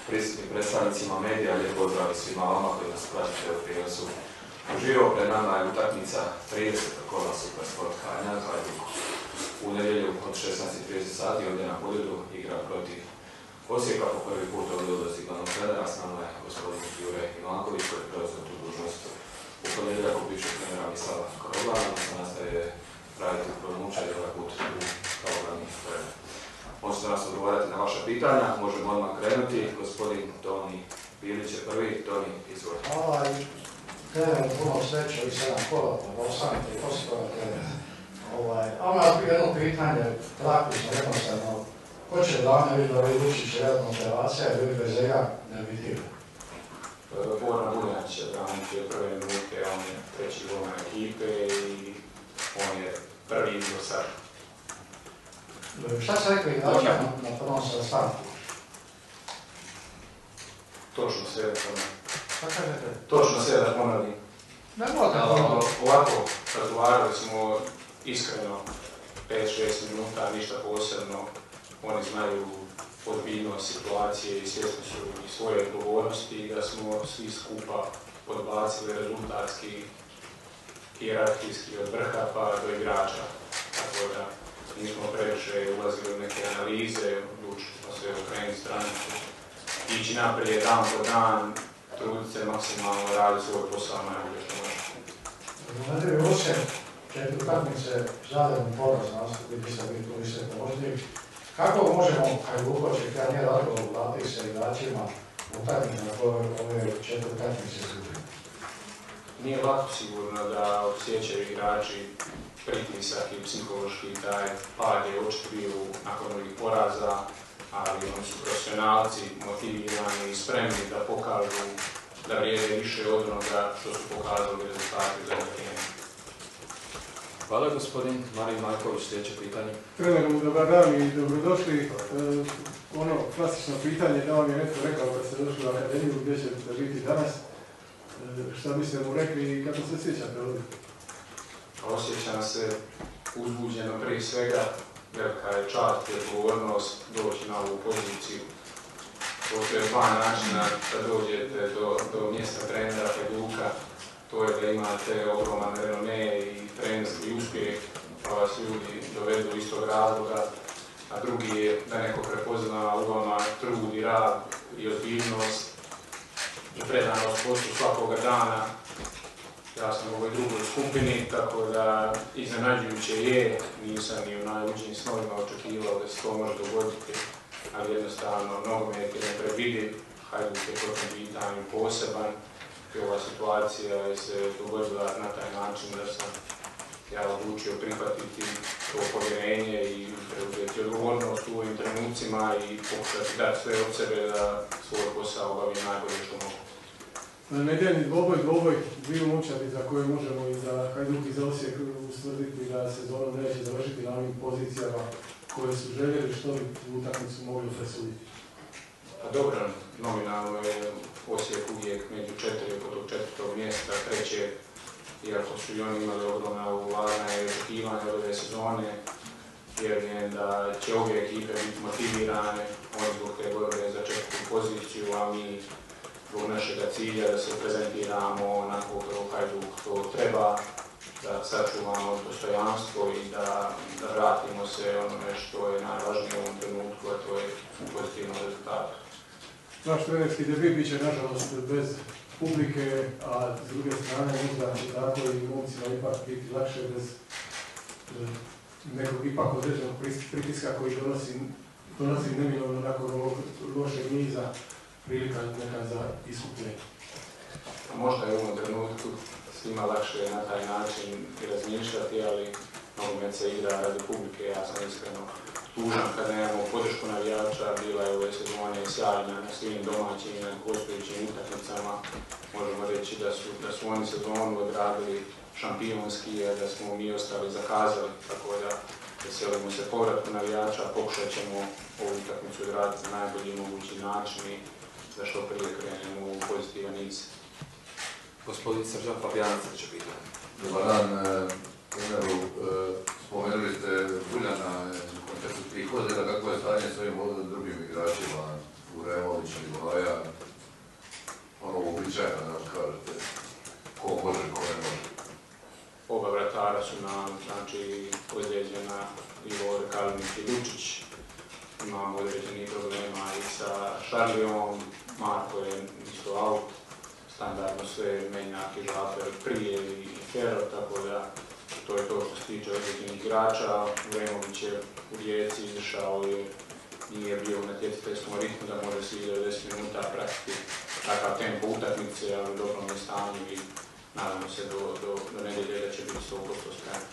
prisutnim predstavnicima medija, lijep pozdrav svima vama koji nas pratite u prijenosu uživo. Pred nama je utakmica 30. kola Supersport Hajduku. U nedjelju od 16:30 sati ovdje na Poljudu igra protiv Osijeka. Po prvi put ovdje ulazi glavnog trenera, s nama je gospodin Jure Ivanković koji je preuzeo tu dužnost u ponedjeljak u bivšeg trenera Croatia, se nastaje raditi u prvom učaju ovaj put kao glavni trener. Možete nas odgovarati na vaša pitanja, možemo odmah krenuti. Gospodin Toni Bilić je prvi. Toni, izvoli. Trener, puno sreće ovih 7 kola, pa ostanite i poslije toga trenera. Ima jedno pitanje, praktično, jednostavno. Ko će davno vidjeti da ovaj Vučić je jedna operacija i ljudi bez njega ne vidimo? Boran Bunjač je braniti prve minute, on je treći golman ekipe i on je prvi izbor sad. Šta se rekli igrača na prvom sastanku? Točno sve da ponovim. Šta kažete? Točno sve da ponovim. Ne možete ponoviti. Ovako, razgovarali smo iskreno 5-6 minuta, ništa posebno. Oni znaju ozbiljnost situacije i svjesni su i svoje odgovornosti i da smo svi skupa podbacili rezultatski, hijerarhijski od vrha pa do igrača. Tako da nismo previše ulazili u neke analize, odlučili smo se okrenuti stranicu, ići naprijed dan po dan, truditi se maksimalno, raditi svoj posao najbolje što može. Nadalje, Osijek, 4 utakmice, zadan poraz nastupiti sa biti se pomoćnik. Kako možemo, Hajduković, kada nije razgovor vladati sa igračima utakmice na koje ove 4 utakmice izgubili? Nije lako sigurno da osjećaju igrači pritisak i psihološki taj pad je očito bio nakon ovih poraza, ali oni su profesionalci, motivirani i spremni da pokažu da vrijede više od onoga što su pokazali rezultati za vrijeme. Hvala gospodin Marin Marković, sljedeće pitanje. Treneru, dobar dan i dobrodošli. Ono klasično pitanje da vam je netko rekao kad ste došli u akademiju gdje ćete biti danas. Šta biste mu rekli i kako se sjećate ovdje? Osjećam se uzbuđeno prije svega, velika je čast i odgovornost doći na ovu poziciju. Postoje dva načina da dođete do mjesta trenera Hajduka. To je da imate ogroman renome i trenerski uspjeh, pa vas ljudi dovedu istog razloga, a drugi je da neko prepozna u vama trud i rad i ozbiljnost i predanost poslu svakoga dana. Ja sam u ovoj drugoj skupini, tako da iznenađujuće je, nisam ni u najluđim snovima očekivao da se to može dogoditi, ali jednostavno nogomet je nepredvidiv, Hajduk je po tom pitanju poseban i ova situacija se dogodila na taj način da sam ja odlučio prihvatiti to povjerenje i preuzeti odgovornost u ovim trenucima i pokušati dati sve od sebe da svoj posao obavim najbolje što mogu. Nedjeljni dvoboj, dviju momčadi za koje možemo i za Hajduk i za Osijek ustvrditi da sezonom neće završiti na ovim pozicijama koje su željeli, što bi u utakmicu mogli presuditi. Pa dobro, nominalno je Osijek uvijek među 4 oko tog 4. mjesta, treće, iako su i oni imali ogromna ulaganja i očekivanja ove sezone, vjerujem da će ove ekipe biti motivirane, oni zbog te borbe za 4. poziciju, a mi zbog našeg cilja da se prezentiramo onako kako Hajduk to treba, da sačuvamo dostojanstvo i da vratimo se onome što je najvažnije u ovom trenutku, a to je pozitivno rezultat. Naš trenerski debut bit će nažalost bez publike, a s druge strane možda će tako i momcima ipak biti lakše bez nekog ipak određenog pritiska koji donosi neminovno nakon ovog lošeg niza prilika neka za iskupljenje. Možda je u ovom trenutku svima lakše na taj način i razmišljati, ali nogomet se igra radi publike. Ja sam iskreno tužan kad nemamo podršku navijača, bila je ove sezone sjajna na svim domaćim i gostujućim utakmicama. Možemo reći da su oni sezonu odradili šampionski, a da smo mi ostali zakazali, tako da veselimo se povratku navijača, pokušat ćemo ovu utakmicu odraditi na najbolji mogući način i da što prije krenemo u pozitivan niz. Gospodin Srđan Fabijanac, će pitanje. Dobar dan, treneru, spomenuli ste Buljana u kontekstu tih odjela, kako je stanje s ovim drugim igračima, Uremovićem i su nam znači, određena Ivo Kalinić i Lučić. Imamo određenih problema i sa Šarlijom, Marko je isto out, standardno sve menjaki žaper prije i Fero, tako da to je to što se tiče određenih igrača. Vremović je u Rijeci izašao i nije bio u natjecateljskom ritmu da može svi 90 minuta pratiti takav tempo utakmice, ali u dobrom je stanju i nadamo se do nedjelje da će biti 100% spreman.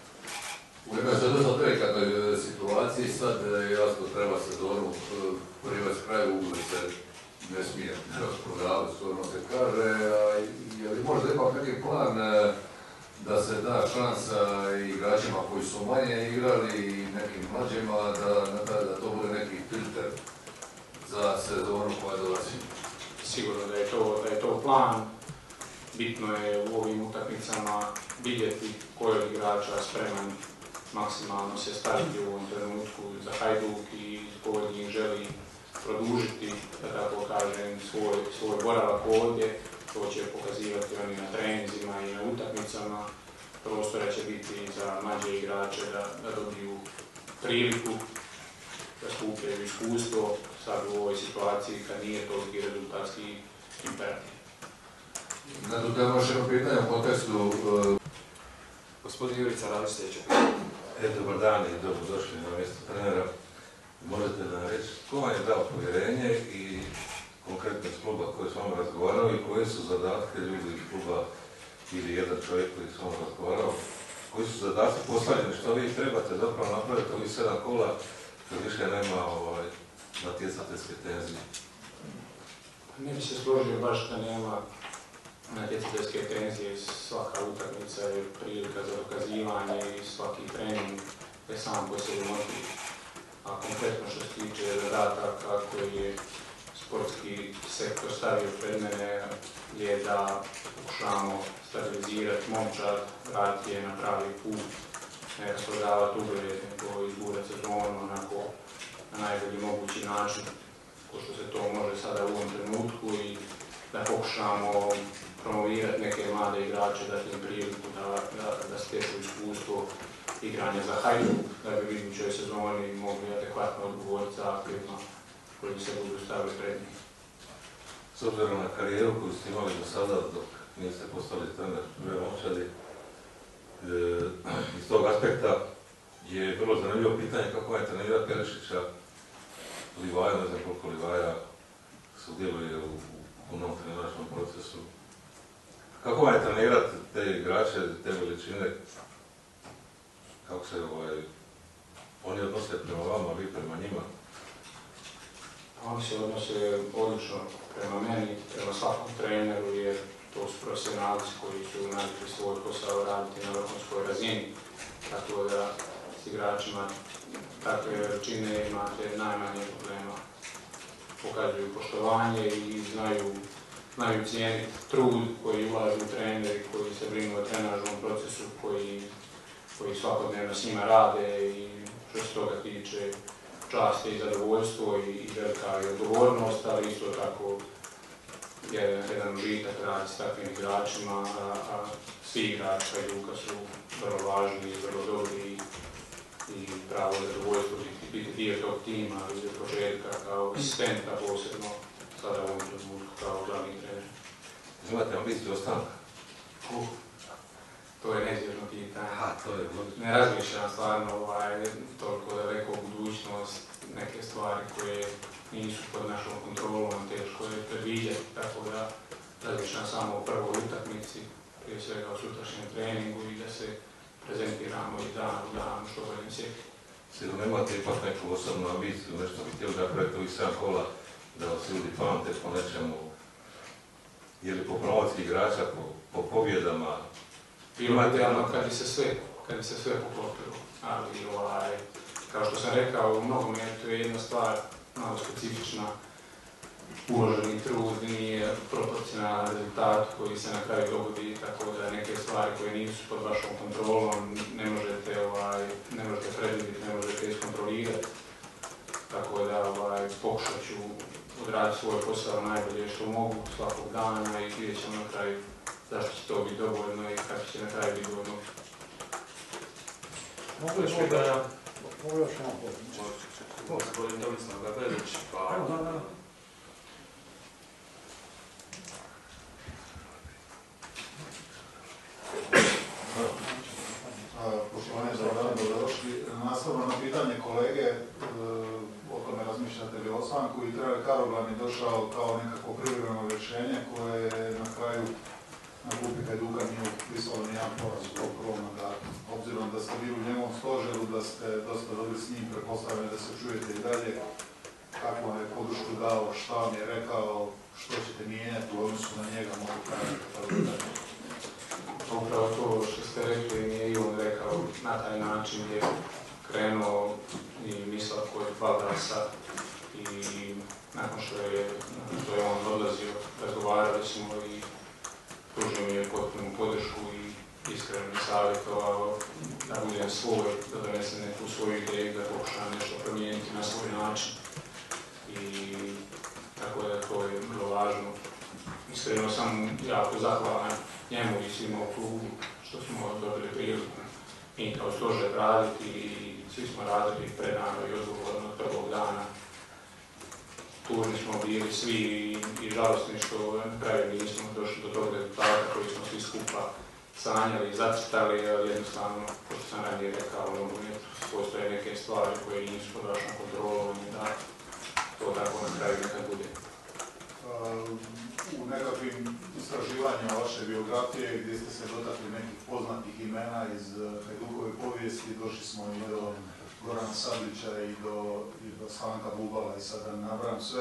U jednoj se dosta delikatnoj situaciji, sad jasno treba sezonu privesti kraju, ugli se ne smije rasprodavati, stvarno se kaže, je li možda ipak neki plan da se da šansa igračima koji su manje igrali i nekim mlađima, da to bude neki filter za sezonu koja dolazi? Sigurno da je to plan. Bitno je u ovim utakmicama vidjeti koji od igrača spreman maksimalno se staviti u ovom trenutku za Hajduk i koji od njih želi produžiti, da tako kažem, svoj boravak ovdje. To će pokazivati oni na treninzima i na utakmicama. Prostora će biti za mlađe igrače da dobiju priliku, da skupljaju iskustvo sad u ovoj situaciji kad nije toliki rezultatski imperativ. Na to treba još jedno pitanje u kontekstu... Gospodin Jurica radi sljedeće. Dobar dan i dobrodošli na mjesto trenera. Možete nam reći tko vam je dao povjerenje i konkretno s kluba koji s vama razgovarao i koje su zadatke ljudi iz kluba ili jedan čovjek koji s vama razgovarao, koji su zadatke postavljeni, što vi trebate zapravo napraviti ovih 7 kola kad više nema natjecateljske tenzije? Ne bi se složio baš da nema natjecateljske tenzije. Svaka utakmica je prilika za dokazivanje i svaki trening je sam po sebi motiv. A konkretno što se tiče zadataka koji je sportski sektor stavio pred mene je da pokušamo stabilizirati momčad, vratiti je na pravi put, ne rasprodavati ugled, nego izgurati sezonu onako na najbolji mogući način, ko što se to može sada u ovom trenutku i da pokušamo promovirati neke mlade igrače, dati im priliku da stječu iskustvo igranja za Hajduk, da bi u idućoj sezoni mogli adekvatno odgovoriti zahtjevima koji se budu stavili pred njih. S obzirom na karijeru koju ste imali do sada dok niste postali trener Jure momčadi, iz tog aspekta je vrlo zanimljivo pitanje kako vam je trenirati Barišića, Livaja, ne znam koliko Livaja sudjeluje u punom treneračnom procesu. Kako vam je trenirati te igrače, te veličine, kako se oni odnose prema vama, vi prema njima? Oni se odnose odlično prema meni, prema svakom treneru, jer to su profesionalci koji su navikli svoj posao raditi na vrhunskoj razini. Tako da s igračima takve veličine imate najmanje problema. Pokazuju poštovanje i znaju cijeniti trud koji ulažu treneri, koji se brinu o trenažnom procesu, koji svakodnevno s njima rade i što se toga tiče čast i zadovoljstvo i velika i odgovornost, ali isto tako jedan užitak radi s takvim igračima, a svi igrači Hajduka su vrlo važni i vrlo dobri i pravo zadovoljstvo biti dio tog tima iz početka kao asistenta, posebno sada u ovom trenutku kao glavni trener. Imate ambiciju ostanka? To je neizvježno pitanje. Ne razmišljam stvarno toliko daleko u budućnost, neke stvari koje nisu pod našom kontrolom, teško je predviđati, tako da razmišljam samo o prvoj utakmici, prije svega o sutrašnjem treningu i da se prezentiramo iz dana u dan što boljem sjeti. Sigurno imate ipak neku osobnu ambiciju, nešto bi htjeli napraviti ovih 7 kola, da vas ljudi pamte po nečemu, je li po promociji igrača, po pobjedama? Bilo je idealno kad bi se sve poklopilo, ali kao što sam rekao, u nogometu je jedna stvar malo specifična, uloženi trud nije proporcionalan rezultat koji se na kraju dogodi, tako da neke stvari koje nisu pod vašom kontrolom ne možete predvidjeti, ne možete iskontrolirati, tako da pokušat ću odraditi svoj posao najbolje što mogu svakog dana i vidjet ćemo na kraju zašto će to biti dovoljno i kako će na kraju biti dovoljno. Mogu još malo pomoći. Gospodin Tomislav Gabelić, pa... Poštovanje za dan, dobrodošli. Nastavno na pitanje kolege, o tome razmišljate li o osvanku, i trener Karoblan je došao kao nekako privremeno rješenje koje na kraju na klupi Hajduka nije upisalo nijedan poraz u prvom mandatu. Obzirom da ste bili u njegovom stožeru, da ste dosta dobili s njim, pretpostavljeni da se čujete i dalje, kako vam je podršku dao, šta vam je rekao, što ćete mijenjati u odnosu na njega, mogu praviti. Upravo to što ste rekli, nije i on rekao, na taj način je krenuo i mislio koje 2 glasa i nakon što je on odlazio, razgovarali smo i pružio mi je potpunu podršku i iskreno mi savjetovao da budem svoj, da donesem neku svoju ideju, da pokušam nešto promijeniti na svoj način. I tako da to je vrlo važno. Iskreno sam jako zahvalan njemu i svima u klubu što smo dobili priliku mi kao stožer raditi i svi smo radili predano i odgovorno od prvog dana. Tužni smo bili svi i žalostni što na kraju nismo došli do tog rezultata koji smo svi skupa sanjali i zacrtali, ali jednostavno, kao što sam ranije rekao, postoje neke stvari koje nisu pod vašom kontrolom i da to tako na kraju nekad bude. U nekakvim istraživanjima vaše biografije gdje ste se dotakli nekih poznatih imena iz Hajdukove povijesti, došli smo i do Gorana Sablića i do Slanka Bubala i sada ne nabrajam sve.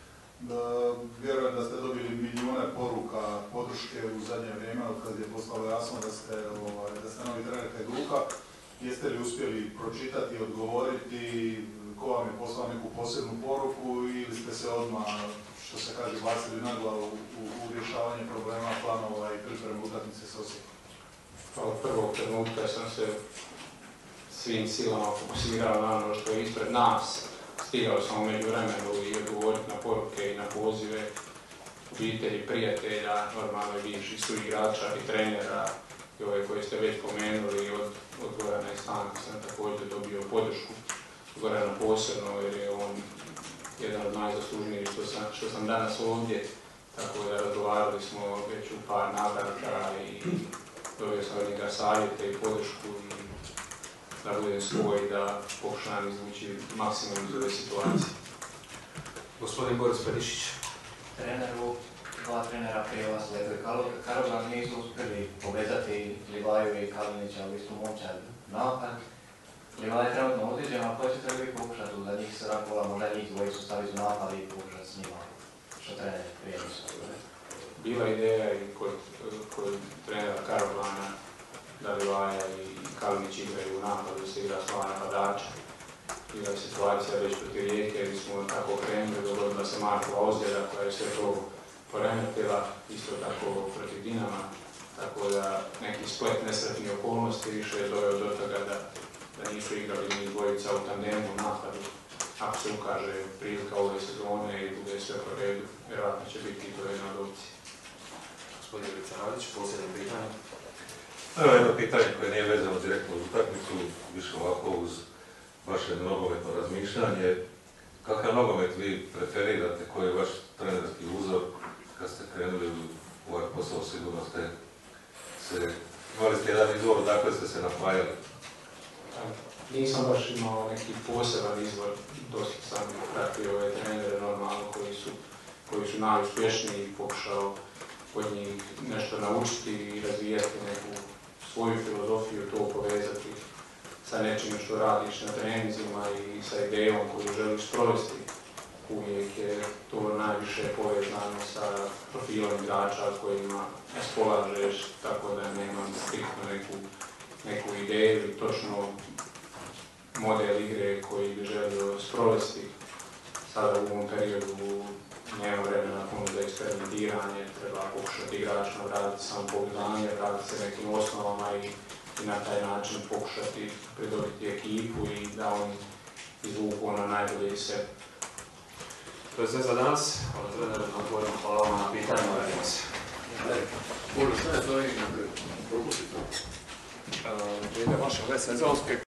Vjerujem da ste dobili milijune poruka podrške u zadnje vrijeme od kad je postalo jasno da ste novi trener Hajduka. Jeste li uspjeli pročitati, odgovoriti, ko vam je poslao neku posebnu poruku ili ste se odmah, što se kaže, bacili na glavu u rješavanje problema, planova i pripremu utakmice s Osijekom? Od prvog trenutka sam se svim silama fokusirao na ono što je ispred nas. Stigao sam u međuvremenu i odgovoriti na poruke i na pozive obitelji, prijatelja, normalno i bivših suigrača i trenera i ove koje ste već pomenuli. Od Gorana i Stanka sam također dobio podršku. Gorana posebno jer je on jedan od najzaslužnijih što sam danas ovdje, tako da razgovarali smo već u par navrata i dobio sam od njega savjete i podršku i da budem svoj, da pokušam izvući maksimum iz ove situacije. Gospodin Boris Barišić. Treneru, 2 trenera prije vas, Leko i Karoblan, nisu uspjeli povezati Livaju i Kalinića u istu momčad napad. Livaj je trenutno ozlijeđen, a koji ćete li pokušati za njih 7 kola, možda njih dvojicu staviti u napad i pokušati s njima, što trener prije nisu? Bila ideja i kod trenera Karoblana da Livaja i Kalinić igraju u napadu, da se igra sva napadača. Bila je situacija već protiv Rijeke, gdje smo tako krenuli, dogodila se Markova ozljeda koja je sve to poremetila, isto tako protiv Dinama, tako da neki splet nesretnih okolnosti više je doveo do toga da nisu igrali ni dvojica u tandemu u napadu. Ako se ukaže prilika ove sezone i bude sve po redu, vjerojatno će biti to jedna od opcije. Gospodin Vicanović, posljedno pitanje. Evo jedno pitanje koje nije vezano direktno uz utakmicu, više ovako uz vaše nogometno razmišljanje. Kakav nogomet vi preferirate, koji je vaš trenerski uzor kad ste krenuli u ovaj posao, sigurno imali ste jedan izvor, dakle ste se napajali? Nisam baš imao neki poseban izvor, dosta sam pratio ove trenere normalno koji su najuspješniji i pokušao od njih nešto naučiti i razvijati neku svoju filozofiju, to povezati sa nečim što radiš na treninzima i sa idejom koju želiš sprovesti. Uvijek je to najviše povezano sa profilom igrača kojima raspolažeš, tako da nemam striktno neku ideju ili točno model igre koji bi želio sprovesti. Sada u ovom periodu nema vremena puno za eksperimentiranje, treba pokušati igračima vratiti samopouzdanje, vratiti se nekim osnovama i na taj način pokušati pridobiti ekipu i da oni izvuku ono najbolje iz sebe. To je sve za danas. Trener, hvala vam na pitanju. Što je to i propustiti? Vaše ove sezonske